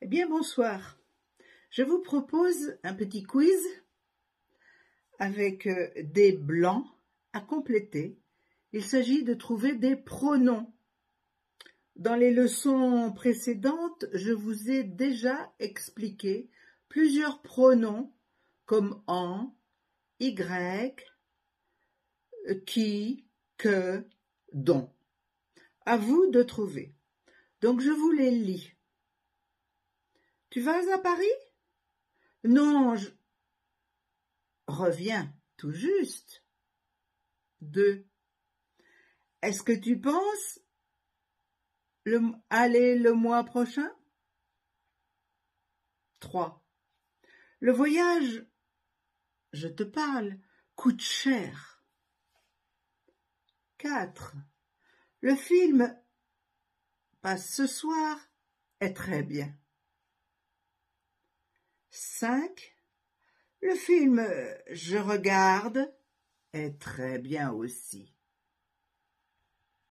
Eh bien, bonsoir. Je vous propose un petit quiz avec des blancs à compléter. Il s'agit de trouver des pronoms. Dans les leçons précédentes, je vous ai déjà expliqué plusieurs pronoms comme en, y, qui, que, dont. À vous de trouver. Donc je vous les lis. Tu vas à Paris? Non, je reviens tout juste. 2. Est-ce que tu penses aller le mois prochain? 3. Le voyage, je te parle, coûte cher. 4. Le film passe ce soir est très bien. 5. Le film je regarde est très bien aussi.